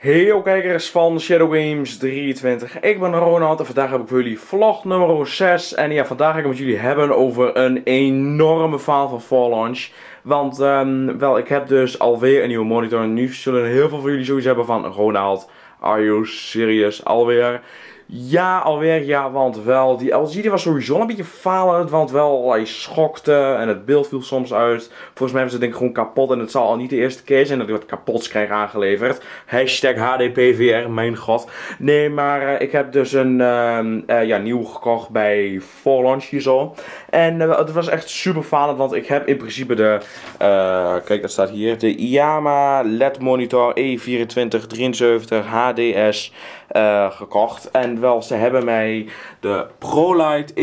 Hey kijkers van Shadow Games 23, ik ben Ronald en vandaag heb ik voor jullie vlog nummer 6. En ja, vandaag ga ik het met jullie hebben over een enorme faal van Fall Launch. Want, wel, ik heb dus alweer een nieuwe monitor en nu zullen heel veel van jullie zoiets hebben van Ronald, are you serious, alweer? Ja, alweer ja, want wel, die LG die was sowieso een beetje falend, want wel, hij schokte en het beeld viel soms uit. Volgens mij was het denk ik gewoon kapot en het zal al niet de eerste keer zijn dat ik wat kapots krijg aangeleverd. Hashtag HDPVR, mijn god. Nee, maar ik heb dus een ja, nieuw gekocht bij Fall Launch hier zo. En het was echt super falend, want ik heb in principe de, kijk dat staat hier, de IYAMA LED monitor E2473 HDS gekocht. En wel, ze hebben mij de ProLight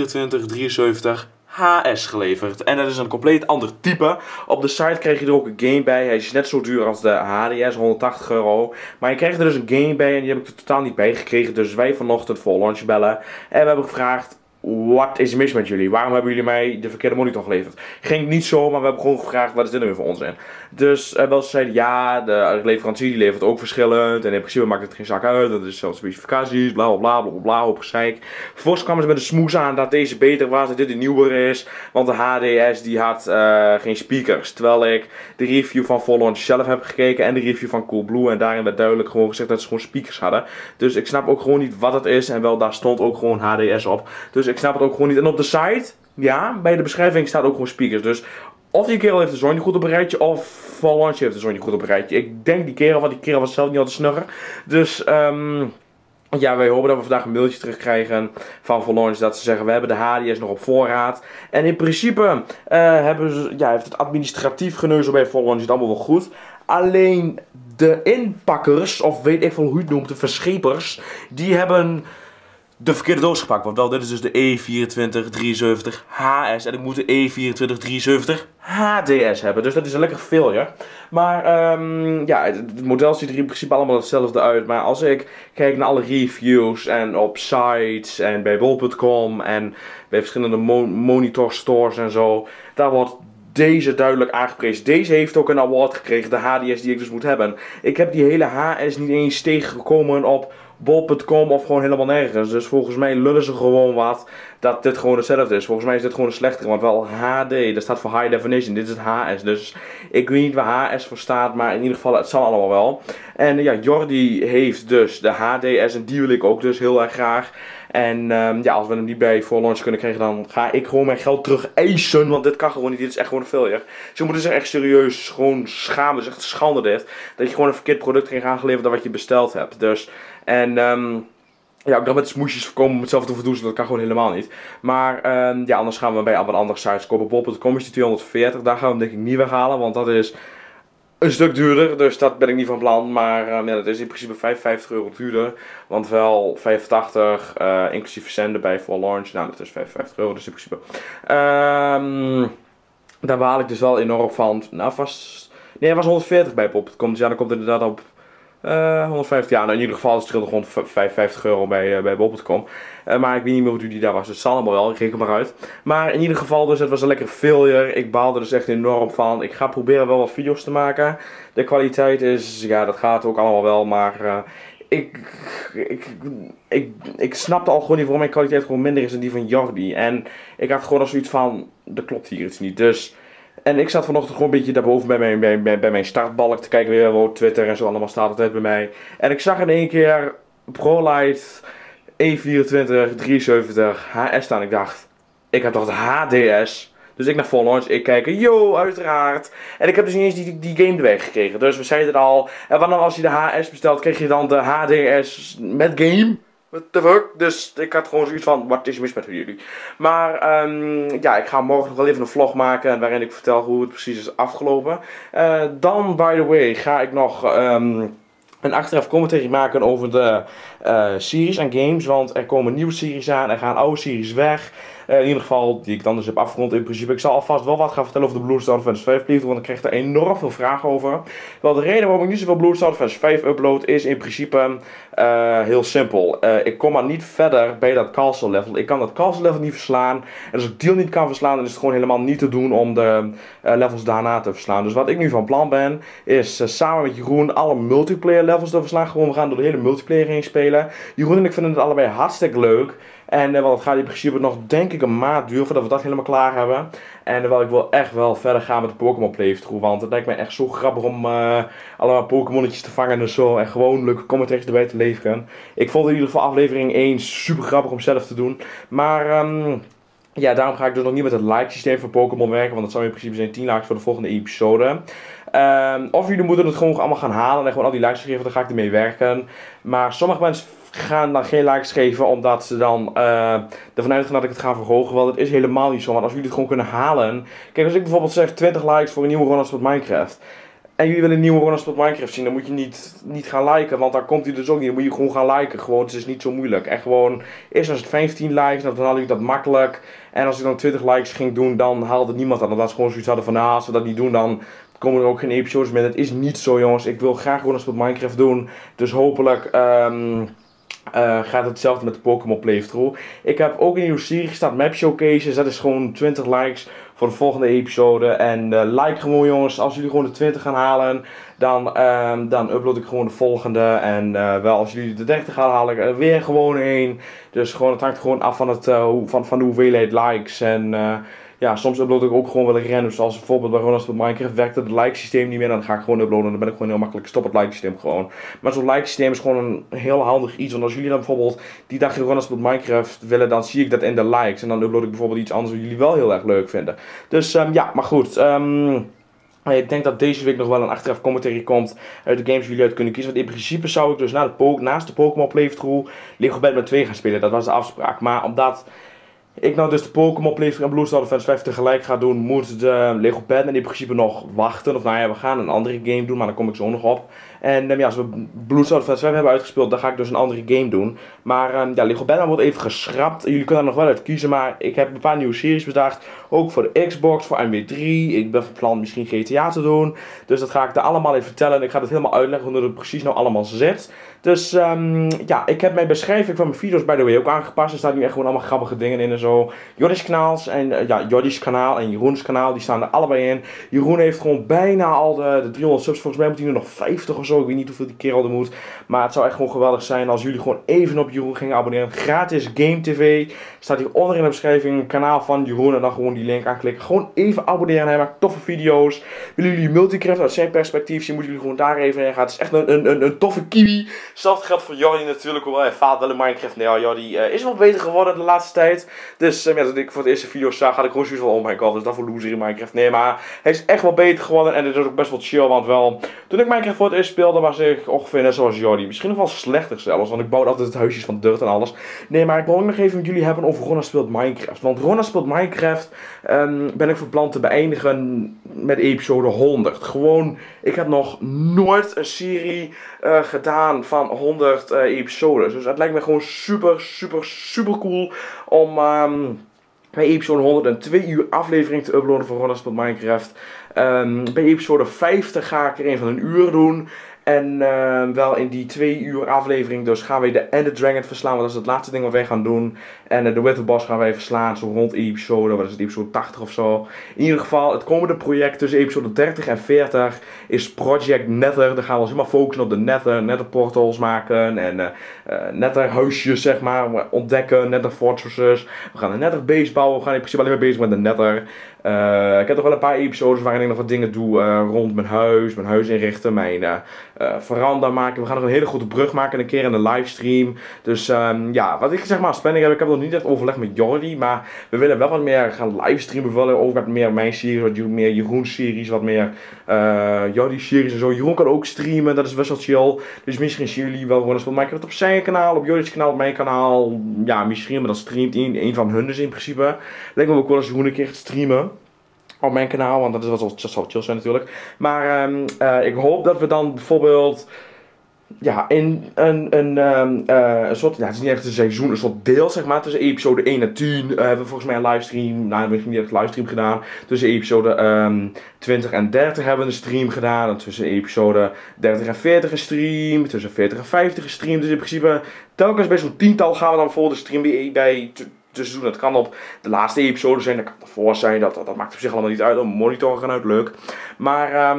E2473 HS geleverd. En dat is een compleet ander type. Op de site krijg je er ook een game bij. Hij is net zo duur als de HDS, €180. Maar je krijgt er dus een game bij en die heb ik er totaal niet bij gekregen. Dus wij vanochtend Fall Launch bellen. En we hebben gevraagd: wat is er mis met jullie? Waarom hebben jullie mij de verkeerde monitor geleverd? Ging niet zo, maar we hebben gewoon gevraagd: wat is dit nu voor onzin? Dus wel, ze zeiden ja, de leverancier die levert ook verschillend. En in principe maakt het geen zak uit. Dat is zelfs specificaties, bla bla bla bla bla, hoop gezeik. Vervolgens kwamen ze met een smoes aan dat deze beter was, dat dit een nieuwer is. Want de HDS die had geen speakers. Terwijl ik de review van Fall Launch zelf heb gekeken en de review van Coolblue. En daarin werd duidelijk gewoon gezegd dat ze gewoon speakers hadden. Dus ik snap ook gewoon niet wat het is. En wel, daar stond ook gewoon HDS op. Dus ik snap het ook gewoon niet. En op de site, ja, bij de beschrijving staat ook gewoon speakers. Dus of die kerel heeft de zoon niet goed op een rijtje, of Fall Launch heeft de zoon niet goed op een rijtje. Ik denk die kerel, want die kerel was zelf niet al te snurren. Dus, ja, wij hopen dat we vandaag een mailtje terugkrijgen van Fall Launch dat ze zeggen: we hebben de HDS nog op voorraad. En in principe heeft het administratief geneuzel bij Fall Launch het allemaal wel goed. Alleen de inpakkers, of weet ik veel hoe je het noemt, de verschepers, die hebben de verkeerde doos gepakt. Want wel, dit is dus de E2473 HS. En ik moet de E2473 HDS hebben. Dus dat is een lekker failure. Maar ja, het model ziet er in principe allemaal hetzelfde uit. Maar als ik kijk naar alle reviews en op sites en bij bol.com en bij verschillende monitor stores en zo, daar wordt deze duidelijk aangeprezen. Deze heeft ook een award gekregen, de HDS die ik dus moet hebben. Ik heb die hele HS niet eens tegengekomen op bol.com of gewoon helemaal nergens. Dus volgens mij lullen ze gewoon wat dat dit gewoon hetzelfde is. Volgens mij is dit gewoon een slechtere, want wel HD, dat staat voor High Definition, dit is het HS. Dus ik weet niet waar HS voor staat, maar in ieder geval het zal allemaal wel. En ja, Jordi heeft dus de HDS en die wil ik ook dus heel erg graag. En ja, als we hem niet bij Fall Launch kunnen krijgen, dan ga ik gewoon mijn geld terug eisen. Want dit kan gewoon niet, dit is echt gewoon een failure. Ze moeten zich echt serieus gewoon schamen, het is echt een schande dit. Dat je gewoon een verkeerd product krijgt aangeleverd dan wat je besteld hebt. Dus, en ja, ook dan met smoesjes voorkomen om het zelf te verdoen, dat kan gewoon helemaal niet. Maar ja, anders gaan we bij wat andere sites kopen. Bol.com is die 240, daar gaan we hem denk ik niet weghalen, want dat is een stuk duurder, dus dat ben ik niet van plan. Maar ja, dat is in principe €55 duurder. Want wel 85 inclusief verzenden bij Fall Launch. Nou, dat is €55, dus in principe. Daar baal ik dus wel enorm van. Nou, vast. Nee, hij was 140 bij Bol.com. Dus ja, dan komt het inderdaad op 150. Ja, nou, in ieder geval, het scheelde gewoon €55 bij bol.com. Maar ik weet niet meer hoe die daar was. Dus het zal allemaal wel, ik reken maar uit. Maar in ieder geval, dus het was een lekker failure. Ik baalde er dus echt enorm van. Ik ga proberen wel wat video's te maken. De kwaliteit is, ja, dat gaat ook allemaal wel. Maar ik snapte al gewoon niet waarom mijn kwaliteit gewoon minder is dan die van Jordi. En ik had gewoon al zoiets van: er klopt hier iets niet. Dus. En ik zat vanochtend gewoon een beetje daarboven bij mijn startbalk te kijken weer op Twitter en zo allemaal staat altijd bij mij. En ik zag in één keer ProLight E2473 HS staan. Ik dacht, ik heb toch het HDS. Dus ik naar Fall Launch, ik kijk, yo, uiteraard. En ik heb dus niet eens die game erbij gekregen. Dus we zeiden het al. En wat dan als je de HS bestelt, kreeg je dan de HDS met game? What the fuck? Dus ik had gewoon zoiets van: wat is mis met jullie? Maar ja, ik ga morgen nog wel even een vlog maken waarin ik vertel hoe het precies is afgelopen. Dan, by the way, ga ik nog een achteraf commentary maken over de series en games. Want er komen nieuwe series aan, er gaan oude series weg. In ieder geval, die ik dan dus heb afgerond in principe. Ik zal alvast wel wat gaan vertellen over de Bloodstained Revenge 5 playthrough, want ik kreeg er enorm veel vragen over. Wel, de reden waarom ik niet zoveel Bloodstained Revenge 5 upload is in principe heel simpel. Ik kom maar niet verder bij dat castle level. Ik kan dat castle level niet verslaan. En als ik deel niet kan verslaan, dan is het gewoon helemaal niet te doen om de levels daarna te verslaan. Dus wat ik nu van plan ben, is samen met Jeroen alle multiplayer levels te verslaan. Gewoon, we gaan door de hele multiplayer heen spelen. Jeroen en ik vinden het allebei hartstikke leuk. En wel, het gaat in principe nog denk ik een maand duren voordat we dat helemaal klaar hebben. En wel, ik wil echt wel verder gaan met de Pokémon playthrough. Want het lijkt mij echt zo grappig om allemaal Pokémonnetjes te vangen en zo. En gewoon leuke commentaries erbij te leveren. Ik vond in ieder geval aflevering 1 super grappig om zelf te doen. Maar ja, daarom ga ik dus nog niet met het like systeem van Pokémon werken. Want dat zou in principe zijn 10 likes voor de volgende episode. Of jullie moeten het gewoon allemaal gaan halen en gewoon al die likes geven, dan ga ik ermee werken. Maar sommige mensen gaan dan geen likes geven omdat ze dan ervan uitgaan dat ik het ga verhogen. Wel, dat is helemaal niet zo, want als jullie het gewoon kunnen halen. Kijk, als ik bijvoorbeeld zeg 20 likes voor een nieuwe Ronald Speelt Minecraft. En jullie willen een nieuwe Ronald Speelt Minecraft zien, dan moet je niet gaan liken, want dan komt hij dus ook niet. Dan moet je gewoon gaan liken, gewoon, het is niet zo moeilijk. En gewoon, eerst als het 15 likes, dan haalde ik dat makkelijk. En als ik dan 20 likes ging doen, dan haalde niemand dat. Omdat ze gewoon zoiets hadden van, nou, als we dat niet doen, dan komen er ook geen episodes meer. Het is niet zo, jongens. Ik wil graag Ronald Speelt Minecraft doen. Dus hopelijk gaat hetzelfde met de Pokémon playthrough. Ik heb ook een nieuwe serie gestart, Map Showcases. Dat is gewoon 20 likes voor de volgende episode. En like gewoon, jongens. Als jullie gewoon de 20 gaan halen, dan upload ik gewoon de volgende. En wel, als jullie de 30 gaan halen, ik er weer gewoon één. Dus gewoon, het hangt gewoon af van de hoeveelheid likes. En ja, soms upload ik ook gewoon wel een random. Zoals bijvoorbeeld bij Ronald Speelt Minecraft werkte het like systeem niet meer. Dan ga ik gewoon uploaden en dan ben ik gewoon heel makkelijk. Stop het like systeem gewoon. Maar zo'n like systeem is gewoon een heel handig iets. Want als jullie dan bijvoorbeeld die dag in Ronald Speelt Minecraft willen, dan zie ik dat in de likes. En dan upload ik bijvoorbeeld iets anders wat jullie wel heel erg leuk vinden. Dus ja, maar goed. Ik denk dat deze week nog wel een achteraf commentary komt uit de games die jullie uit kunnen kiezen. Want in principe zou ik dus naast de Pokémon playthrough Lego Batman 2 gaan spelen. Dat was de afspraak. Maar omdat ik nou dus de Pokémon playthrough en Bloodstained Revenge 5 tegelijk ga doen, moet de Lego Batman in principe nog wachten. Of nou ja, we gaan een andere game doen, maar daar kom ik zo nog op. En ja, als we Bloodstained Revenge 5 hebben uitgespeeld, dan ga ik dus een andere game doen. Maar ja, Lego Batman wordt even geschrapt. Jullie kunnen er nog wel uit kiezen, maar ik heb een paar nieuwe series bedacht. Ook voor de Xbox, voor MW3. Ik ben van plan misschien GTA te doen. Dus dat ga ik daar allemaal even vertellen. En ik ga het helemaal uitleggen hoe het precies nou allemaal zit. Dus ja, ik heb mijn beschrijving van mijn video's by the way ook aangepast. Er staan nu echt gewoon allemaal grappige dingen in en zo. Jordi's kanaals en ja, Jordi's kanaal en Jeroen's kanaal, die staan er allebei in. Jeroen heeft gewoon bijna al de 300 subs. Volgens mij moet hij nu nog 50 of zo. Ik weet niet hoeveel die kerel er moet. Maar het zou echt gewoon geweldig zijn als jullie gewoon even op Jeroen gingen abonneren. Gratis Game TV. Staat hier onder in de beschrijving een kanaal van Jeroen. En dan gewoon die link aanklikken. Gewoon even abonneren. Hij maakt toffe video's. Willen jullie Multicraft uit zijn perspectief zien, moeten jullie gewoon daar even heen gaan. Het is echt een toffe kiwi. Hetzelfde geldt voor Jordi natuurlijk. Hoewel hij faalt wel in Minecraft. Nee, Jordi is wel beter geworden de laatste tijd. Dus ja, toen ik voor de eerste video zag, had ik gewoon zoiets van, oh my god, is dat voor loser in Minecraft? Nee, maar hij is echt wel beter geworden. En het is ook best wel chill. Want wel, toen ik Minecraft voor het eerst speelde, was ik ongeveer net zoals Jordi. Misschien nog wel slechter zelfs. Want ik bouwde altijd het huisjes van dirt en alles. Nee, maar ik wil ook nog even met jullie hebben over Ronald Speelt Minecraft. Want Ronald Speelt Minecraft ben ik van plan te beëindigen met episode 100. Gewoon, ik heb nog nooit een serie gedaan van 100 episodes. Dus het lijkt me gewoon super cool om bij episode 100 een 2 uur aflevering te uploaden voor Ronald Speelt Minecraft. Bij episode 50 ga ik er een van een uur doen. En wel in die 2 uur aflevering dus gaan wij de Ender Dragon verslaan. Want dat is het laatste ding wat wij gaan doen. En de Wither Boss gaan wij verslaan. Zo rond episode, wat is het, episode 80 of zo. In ieder geval, het komende project tussen episode 30 en 40 is Project Nether. Daar gaan we ons helemaal focussen op de Nether portals maken. En Nether huisjes, zeg maar, ontdekken. Nether fortresses. We gaan een Nether base bouwen. We gaan in principe alleen maar bezig met de Nether. Ik heb toch wel een paar episodes waarin ik nog wat dingen doe rond mijn huis inrichten, mijn veranda maken. We gaan nog een hele grote brug maken een keer in de livestream. Dus ja, wat ik zeg maar als planning heb, ik heb nog niet echt overleg met Jordi, maar we willen wel wat meer gaan livestreamen. We willen ook wat meer mijn series, wat meer Jeroen's series, wat meer Jordi's series en zo. Jeroen kan ook streamen, dat is best wel chill. Dus misschien zien jullie wel gewoon eens wat Minecraft op zijn kanaal, op Jordi's kanaal, op mijn kanaal. Ja, misschien, maar dan streamt een van hun dus in principe. Lijkt me ook wel als Jeroen een keer gaat streamen op mijn kanaal, want dat is wat zal chill zijn natuurlijk. Maar ik hoop dat we dan bijvoorbeeld ja, in een soort, ja, het is niet echt een seizoen, een soort deel zeg maar, tussen episode 1 en 10 hebben we volgens mij een livestream, nou we hebben niet echt een livestream gedaan, tussen episode 20 en 30 hebben we een stream gedaan, en tussen episode 30 en 40 een stream, tussen 40 en 50 een stream, dus in principe telkens bij zo'n tiental gaan we dan voor de stream bij tussen doen. Dat kan op de laatste episode zijn, dat kan ervoor zijn, dat maakt op zich allemaal niet uit, op monitoren gaan uit, leuk, maar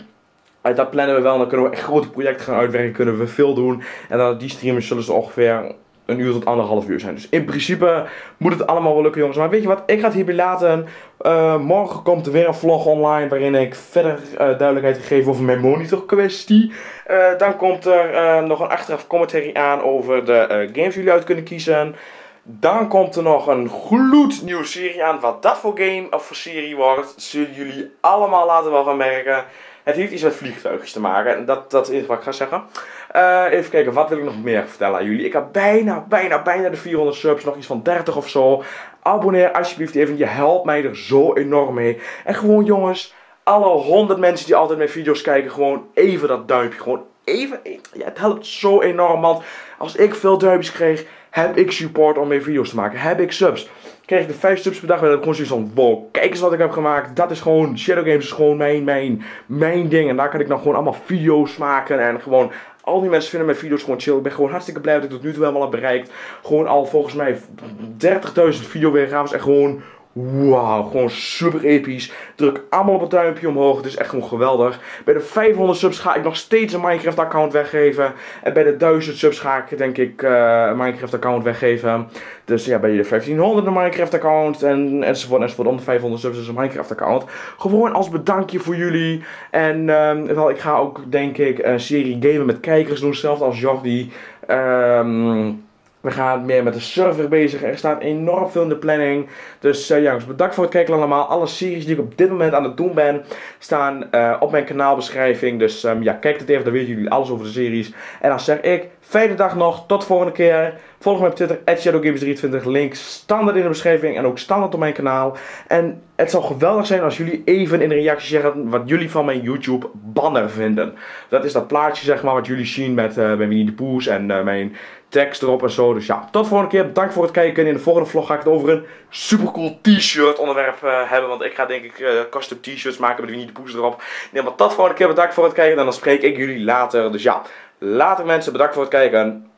dat plannen we wel, dan kunnen we echt grote projecten gaan uitwerken, kunnen we veel doen. En dan die streams zullen ze ongeveer een uur tot 1,5 uur zijn. Dus in principe moet het allemaal wel lukken jongens. Maar weet je wat, ik ga het hierbij laten. Morgen komt er weer een vlog online waarin ik verder duidelijkheid geef over mijn monitor kwestie. Dan komt er nog een achteraf commentary aan over de games die jullie uit kunnen kiezen. Dan komt er nog een gloednieuwe serie aan. Wat dat voor game of voor serie wordt, zullen jullie allemaal laten wel gaan merken. Het heeft iets met vliegtuigjes te maken. En dat is wat ik ga zeggen. Even kijken, wat wil ik nog meer vertellen aan jullie? Ik heb bijna de 400 subs. Nog iets van 30 of zo. Abonneer alsjeblieft even. Je helpt mij er zo enorm mee. En gewoon jongens, alle 100 mensen die altijd mijn video's kijken, gewoon even dat duimpje. Gewoon even. Ja, het helpt zo enorm. Want als ik veel duimpjes kreeg, heb ik support om meer video's te maken. Heb ik subs. Kreeg ik de 5 subs per dag, dan heb ik gewoon zoiets van, wow, kijk eens wat ik heb gemaakt. Dat is gewoon, Shadow Games is gewoon mijn ding. En daar kan ik dan gewoon allemaal video's maken. En gewoon, al die mensen vinden mijn video's gewoon chill. Ik ben gewoon hartstikke blij dat ik tot nu toe helemaal heb bereikt. Gewoon al volgens mij 30.000 videoweergaves. En gewoon, wauw, gewoon super episch. Druk allemaal op het duimpje omhoog. Het is echt gewoon geweldig. Bij de 500 subs ga ik nog steeds een Minecraft account weggeven. En bij de 1000 subs ga ik denk ik een Minecraft account weggeven. Dus ja, bij de 1500 een Minecraft account. Enzovoort. Om de 500 subs dus een Minecraft account. Gewoon als bedankje voor jullie. En wel, ik ga ook denk ik een serie gamen met kijkers doen. Hetzelfde als Jordi. We gaan meer met de server bezig. Er staat enorm veel in de planning. Dus ja jongens, bedankt voor het kijken allemaal. Alle series die ik op dit moment aan het doen ben, staan op mijn kanaalbeschrijving. Dus ja, kijk het even, dan weten jullie alles over de series. En dan zeg ik, fijne dag nog. Tot de volgende keer. Volg me op Twitter, @shadowgames23. Link standaard in de beschrijving en ook standaard op mijn kanaal. En het zou geweldig zijn als jullie even in de reactie zeggen wat jullie van mijn YouTube banner vinden. Dat is dat plaatje zeg maar wat jullie zien met Winnie de Pooh en mijn tekst erop en zo. Dus ja, tot de volgende keer. Bedankt voor het kijken. In de volgende vlog ga ik het over een supercool t-shirt onderwerp hebben. Want ik ga denk ik custom t-shirts maken met Winnie de Pooh erop. Nee, maar tot de volgende keer. Bedankt voor het kijken. En dan spreek ik jullie later. Dus ja, later mensen. Bedankt voor het kijken.